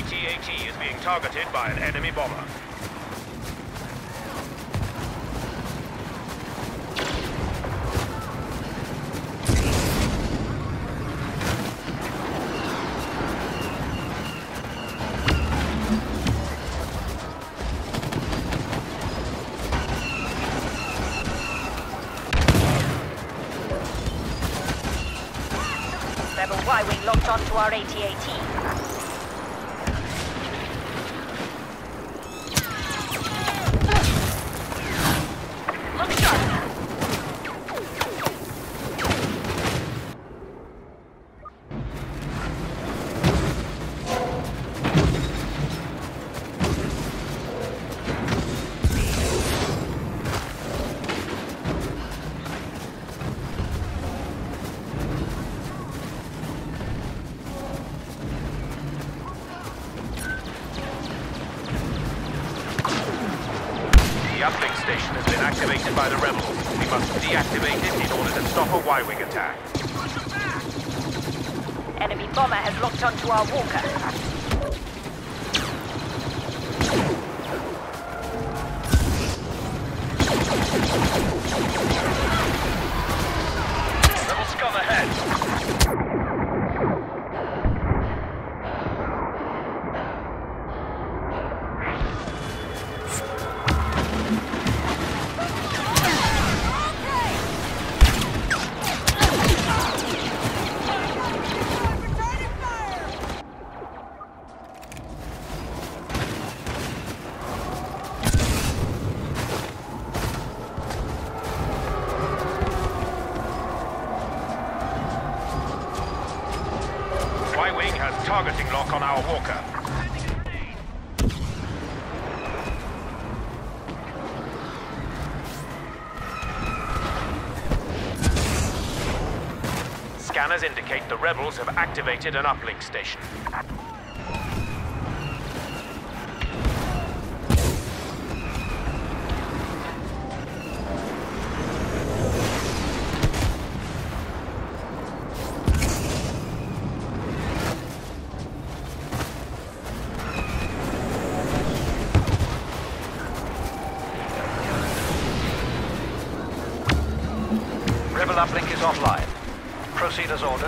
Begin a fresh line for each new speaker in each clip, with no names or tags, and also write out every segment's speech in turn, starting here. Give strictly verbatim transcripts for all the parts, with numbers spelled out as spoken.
T A T is being targeted by an enemy bomber.
Rebel Y-Wing locked onto our A T A T. Look sharp!
The uplink station has been activated by the rebels. We must deactivate it in order to stop a Y-Wing attack.
Enemy bomber has locked onto our walker.
Rebel scum ahead. Y-Wing has targeting lock on our walker. Scanners indicate the rebels have activated an uplink station.
Rebel uplink is offline. Proceed as ordered.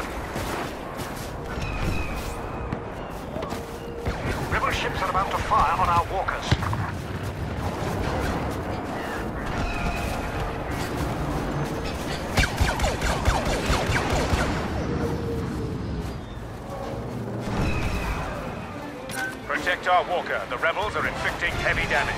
Rebel ships are about to fire on our walkers.
Protect our walker. The rebels are inflicting heavy damage.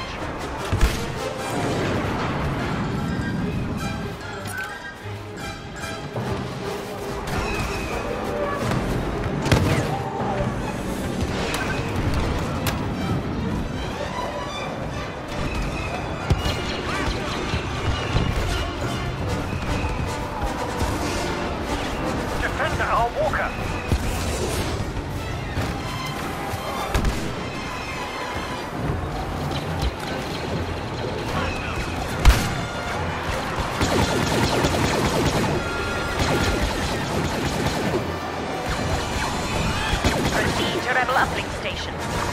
Defend our walker.
Proceed to Rebel uplink station.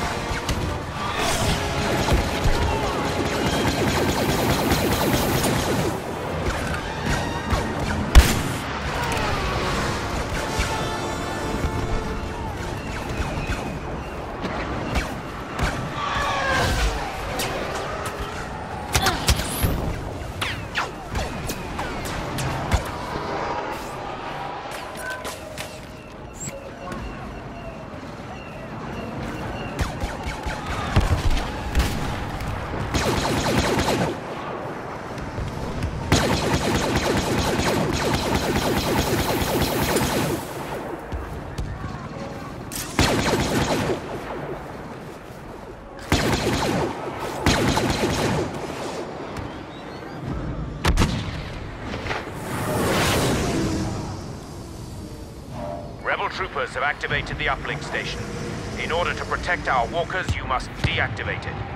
Rebel troopers have activated the uplink station. In order to protect our walkers, you must deactivate it.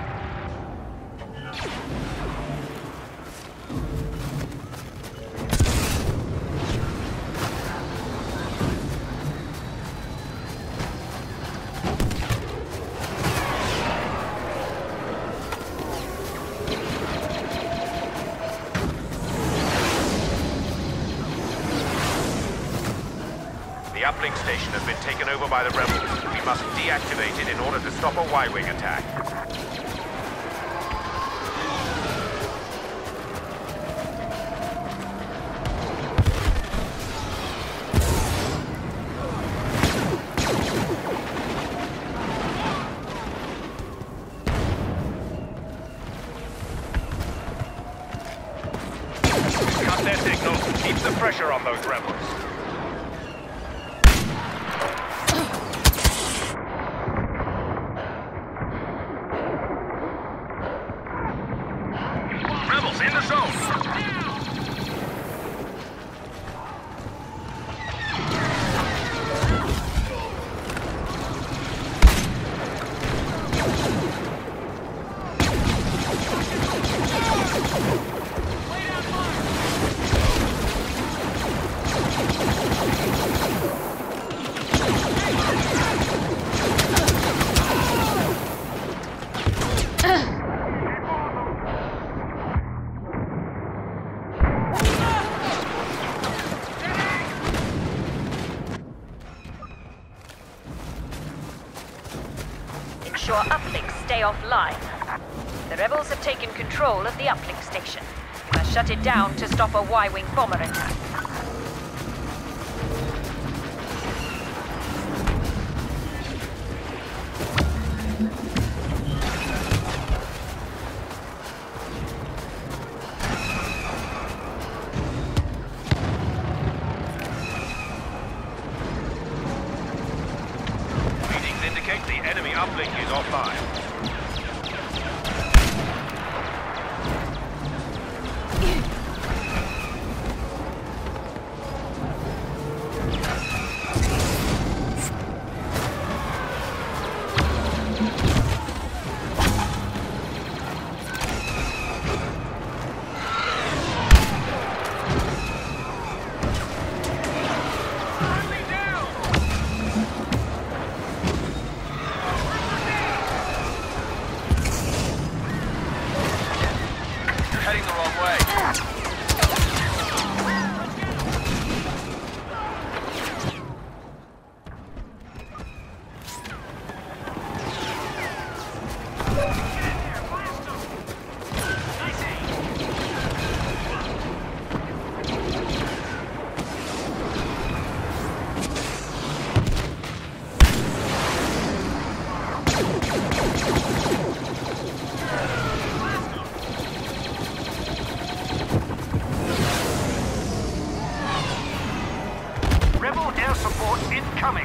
uplink station has been taken over by the rebels. We must deactivate it in order to stop a Y-wing attack. Cut their signal. Keep the pressure on those rebels. Rebels in the zone.
Ensure uplinks stay offline. The rebels have taken control of the uplink station. You must shut it down to stop a Y-wing bomber attack.
Readings indicate the enemy uplink is offline. Heading the wrong way. Rebel air support incoming.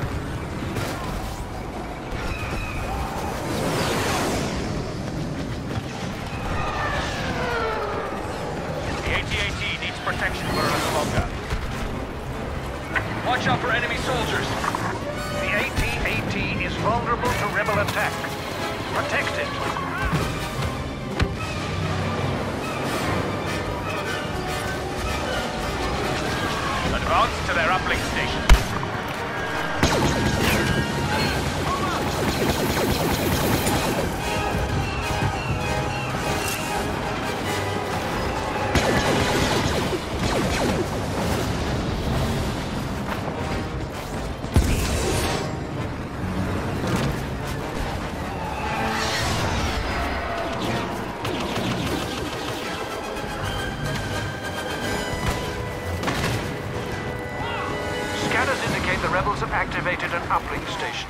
The A T A T needs protection for a little longer. Watch out for enemy soldiers. The A T A T is vulnerable to rebel attack. Protect it. Advance to their uplink station. Scanners indicate the rebels have activated an uplink station.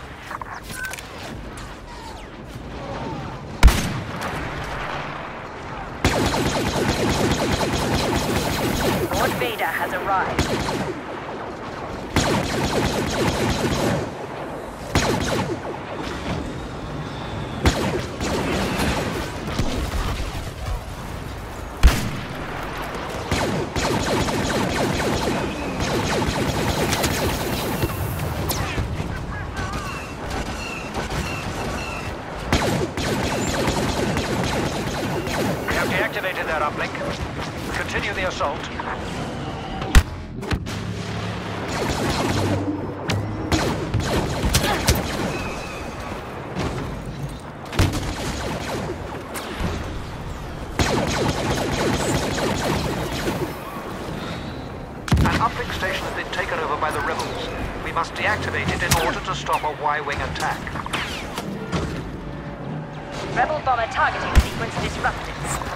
Lord Vader has arrived.
We have deactivated that uplink. Continue the assault. An uplink station has been taken over by the rebels. We We must deactivate it in order to stop a Y-wing attack.
Rebel bomber targeting sequence disrupted.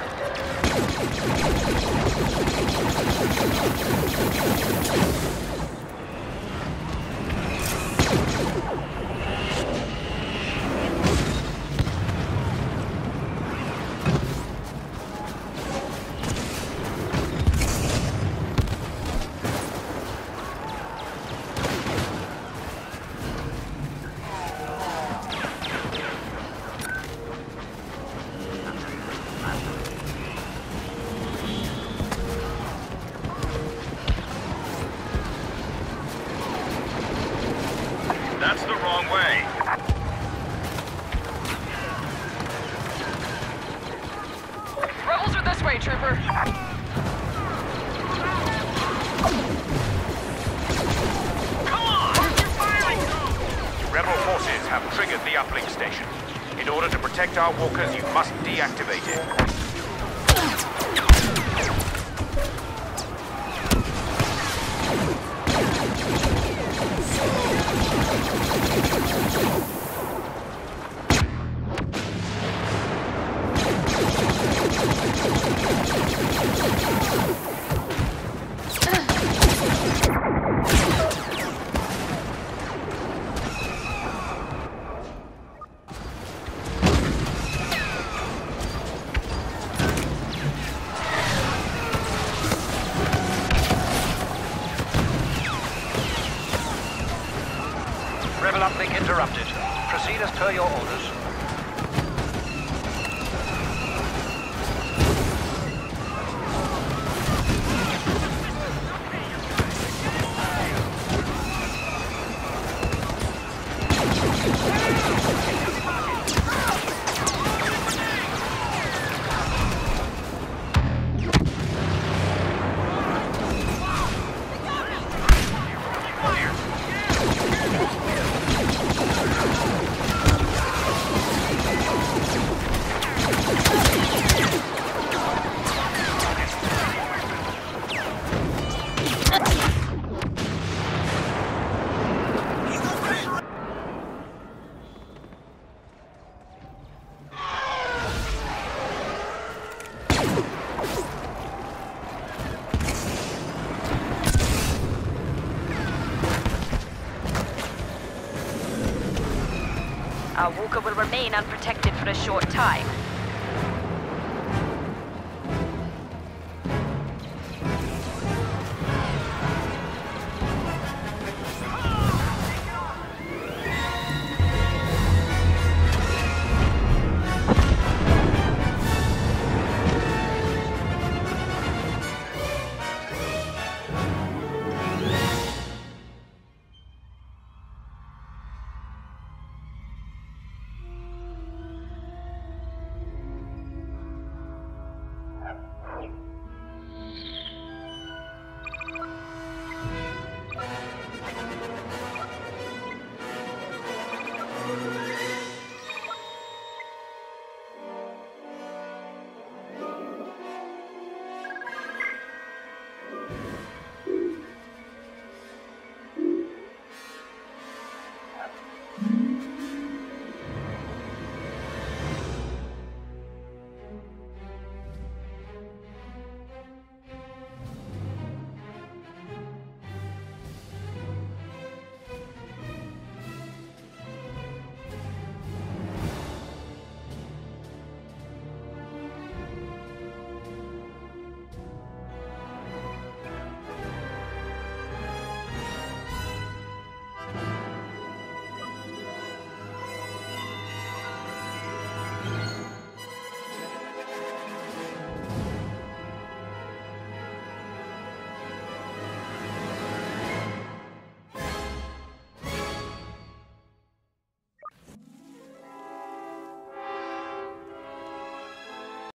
That's the wrong way.
Rebels are this way, Trooper.
Come on! Where's your firing code? Rebel forces have triggered the uplink station. In order to protect our walkers, you must deactivate it.
Rebel uplink interrupted. Proceed as per your orders.
Our walker will remain unprotected for a short time.